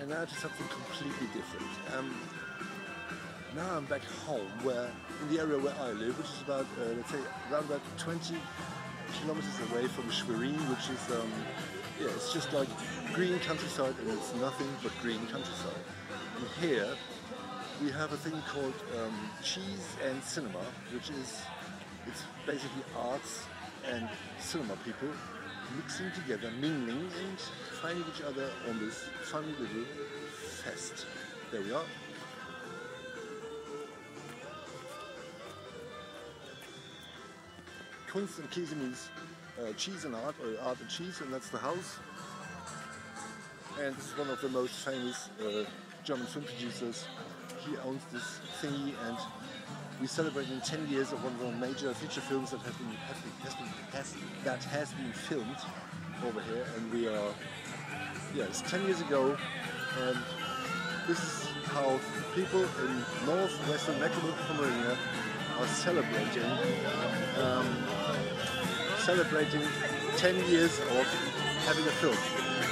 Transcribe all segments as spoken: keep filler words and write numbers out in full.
and now to something completely different. Um, now I'm back home, where in the area where I live, which is about, uh, let's say, around about twenty kilometers away from Schwerin, which is, um, yeah, it's just like green countryside, and it's nothing but green countryside. And here we have a thing called um, Cheese and Cinema, which is, it's basically arts and cinema people mixing together, mingling and finding each other on this funny little fest. There we are. Kunst und Käse means uh, cheese and art, or art and cheese, and that's the house. And this is one of the most famous uh, German film producers. He owns this thingy, and we celebrate in ten years of one of the major feature films that has been, has been, has been has, that has been filmed over here. And we are, yeah, it's ten years ago, and this is how people in northwestern Mecklenburg-Vorpommern are celebrating. Um, celebrating ten years of having a film.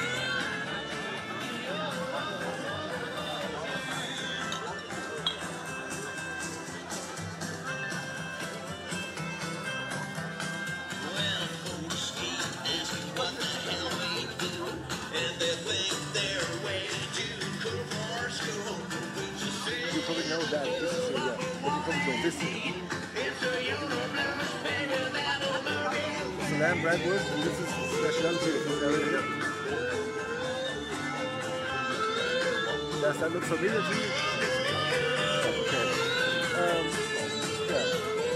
You probably know that this is a, yeah, what you probably know, this is lamb bratwurst, and this is the specialty of this area here. Does that look familiar to you? Okay. Um, yeah.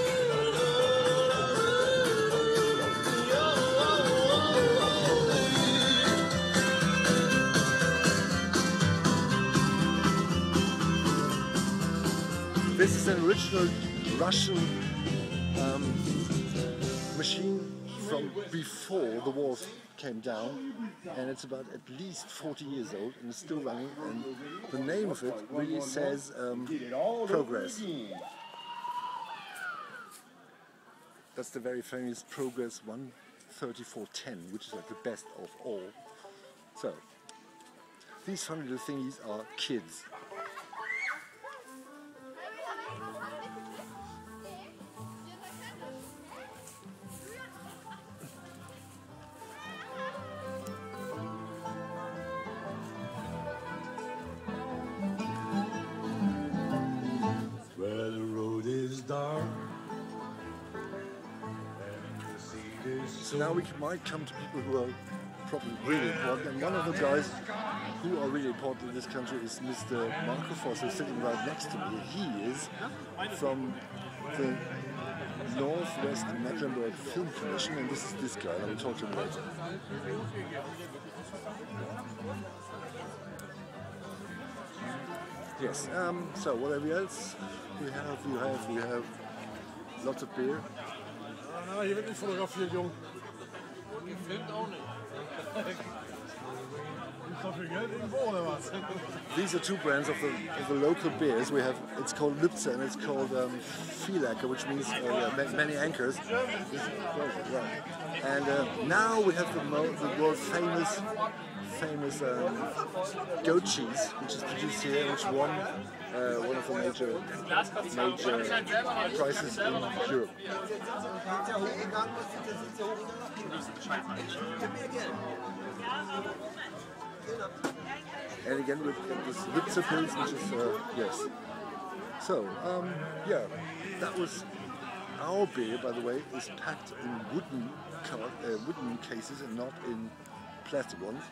This is an original Russian um, machine from before the walls came down, and it's about at least forty years old and it's still running, and the name of it really says um, Progress. That's the very famous Progress one thirty-four ten, which is like the best of all. So, these funny little thingies are kids. So now we might come to people who are probably really important, and one of the guys who are really important in this country is Mister Marco Fosse, sitting right next to me. He is from the Northwest Mecklenburg Film Commission, and this is this guy. I will talk to him later. Yes, um, so whatever else we have, we have, we have lots of beer. Ah, hier wird nicht fotografiert, Jung. Ihr filmt auch nicht. Ist doch viel Geld irgendwo, oder was? These are two brands of the, of the local beers. We have, it's called Lübzer and it's called um, Vielacker, which means uh, yeah, many anchors. Right. And uh, now we have the, mo the world famous famous um, goat cheese, which is produced here, which won uh, one of the major major prizes in Europe. And again with this Lübzer Pilz, which is uh, yes. So um, yeah, that was our beer. By the way, is packed in wooden car uh, wooden cases and not in plastic ones.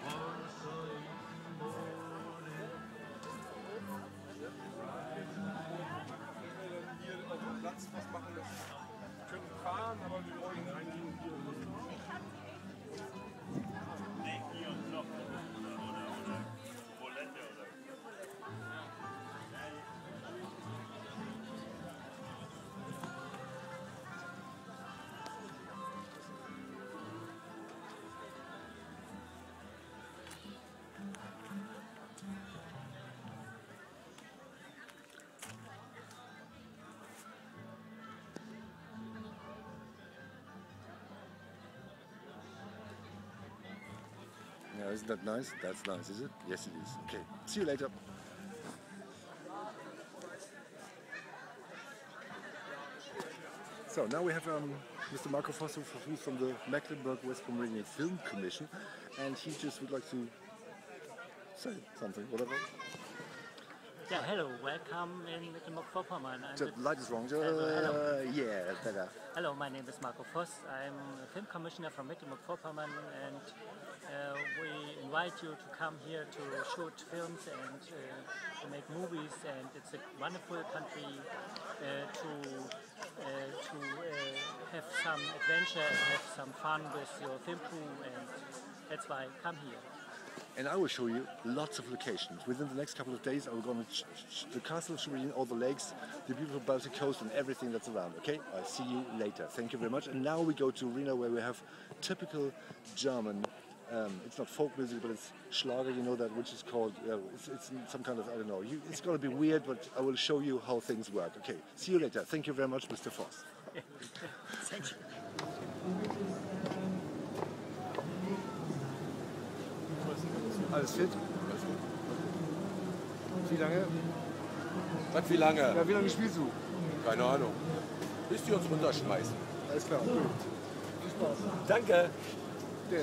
Uh, isn't that nice? That's nice, is it? Yes, it is. Okay. See you later. So now we have um, Mister Marco Voss, who's from the Mecklenburg-West Pomeranian Film Commission, and he just would like to say something, whatever. Yeah, hello, welcome in Mecklenburg-Vorpommern. The light is wrong. Uh, hello. Yeah, better. Hello, my name is Marco Voss. I'm a film commissioner from Mecklenburg-Vorpommern, and uh, we invite you to come here to shoot films and uh, to make movies. And it's a wonderful country uh, to uh, to uh, have some adventure and have some fun with your film crew, and that's why come here. And I will show you lots of locations. Within the next couple of days, I will go to ch ch the castle of Schwerin, all the lakes, the beautiful Baltic coast, and everything that's around. Okay? I'll see you later. Thank you very much. And now we go to Rina, where we have typical German. Um, it's not folk music, but it's Schlager. You know that, which is called. Uh, it's, it's some kind of I don't know. You, it's going to be weird, but I will show you how things work. Okay? See you later. Thank you very much, Mister Voss. Thank you. Alles fit? Wie lange? Was, wie lange? Ja, wie lange spielst du? Keine Ahnung. Bis die uns runterschmeißen. Alles klar, gut. Viel Spaß. Danke. Den.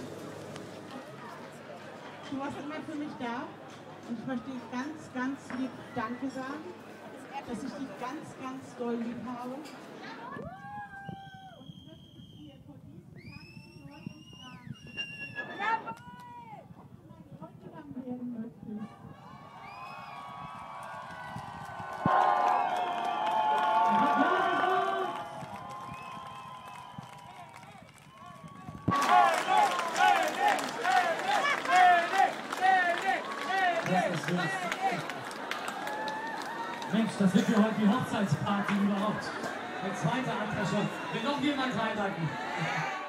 Du warst immer für mich da und ich möchte dir ganz, ganz lieb Danke sagen, dass ich dich ganz, ganz doll lieb habe. Und ich möchte dir vor diesem ganzen neuen Jahren Bräutigam werden möchte. Mensch, das wird ja heute die Hochzeitsparty überhaupt. Der zweite Antrag schon. Will noch jemand reindanken?